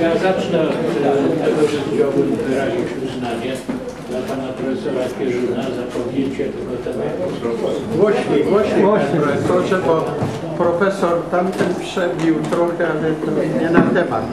Ja zacznę od tego, że chciałbym wyrazić uznanie dla pana profesora Kierzuna za podjęcie tego tematu. Głośniej, panie profesorze, bo profesor tamten przebił trochę, ale to nie na temat.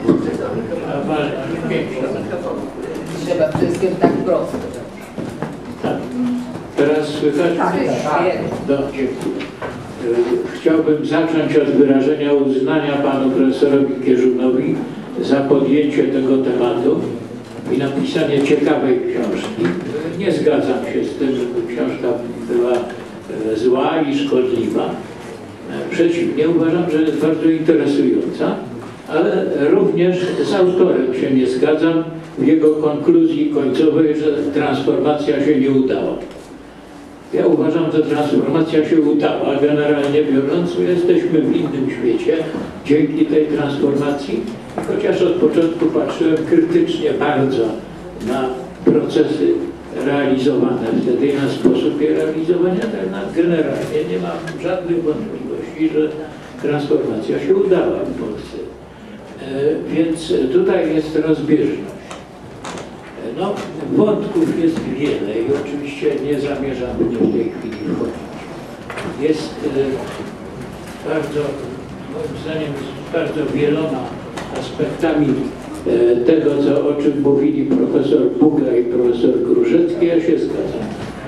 Trzeba wszystkim tak prosto. Tak. Teraz słychać? Tak. No, dziękuję. Chciałbym zacząć od wyrażenia uznania panu profesorowi Kierzunowi za podjęcie tego tematu i napisanie ciekawej książki. Nie zgadzam się z tym, żeby książka była zła i szkodliwa. Przeciwnie, uważam, że jest bardzo interesująca, ale również z autorem się nie zgadzam w jego konkluzji końcowej, że transformacja się nie udała. Ja uważam, że transformacja się udała. Generalnie biorąc, jesteśmy w innym świecie dzięki tej transformacji. Chociaż od początku patrzyłem krytycznie bardzo na procesy realizowane wtedy i na sposób je realizowania, tak generalnie nie mam żadnych wątpliwości, że transformacja się udała w Polsce. Więc tutaj jest rozbieżność. No, wątków jest wiele i oczywiście nie zamierzam w tej chwili wchodzić. Jest bardzo, moim zdaniem, bardzo wieloma aspektami tego, o czym mówili profesor Buga i profesor Gruszecki. Ja się zgadzam.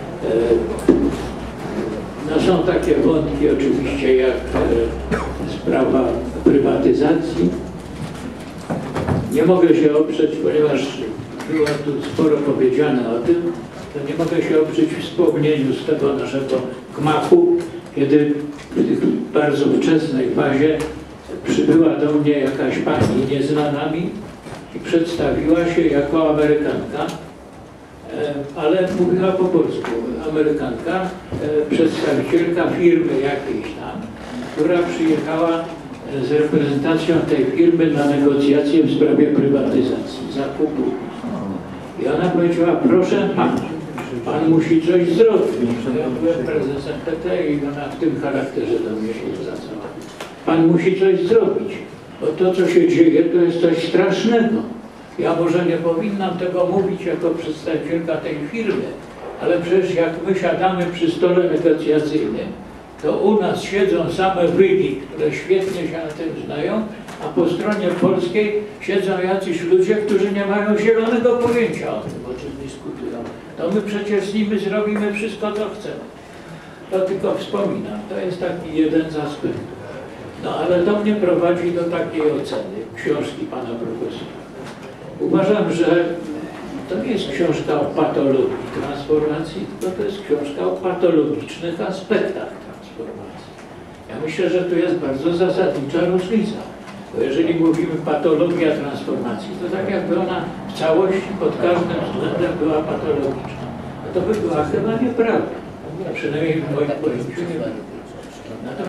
No, są takie wątki oczywiście jak sprawa prywatyzacji. Nie mogę się oprzeć, ponieważ było tu sporo powiedziane o tym, to nie mogę się oprzeć wspomnieniu z tego naszego gmachu, kiedy w bardzo wczesnej fazie przybyła do mnie jakaś pani nieznana mi i przedstawiła się jako Amerykanka, ale mówiła po polsku. Amerykanka, przedstawicielka firmy jakiejś tam, która przyjechała z reprezentacją tej firmy na negocjacje w sprawie prywatyzacji, zakupu. I ona powiedziała, proszę pana, pan musi coś zrobić. Ja byłem prezesem PT i ona w tym charakterze do mnie się zwracała. Pan musi coś zrobić, bo to, co się dzieje, to jest coś strasznego. Ja może nie powinnam tego mówić jako przedstawicielka tej firmy, ale przecież jak my siadamy przy stole negocjacyjnym, to u nas siedzą same wygi, które świetnie się na tym znają, a po stronie polskiej siedzą jacyś ludzie, którzy nie mają zielonego pojęcia o tym, o czym dyskutują. To my przecież z nimi zrobimy wszystko, co chcemy. To tylko wspominam. To jest taki jeden z aspektów. No ale to mnie prowadzi do takiej oceny książki pana profesora. Uważam, że to nie jest książka o patologii transformacji, tylko to jest książka o patologicznych aspektach transformacji. Ja myślę, że tu jest bardzo zasadnicza różnica. Bo jeżeli mówimy patologia transformacji, to tak jakby ona w całości pod każdym względem była patologiczna. No to by była chyba nieprawda. A przynajmniej w moim pojęciu nie była.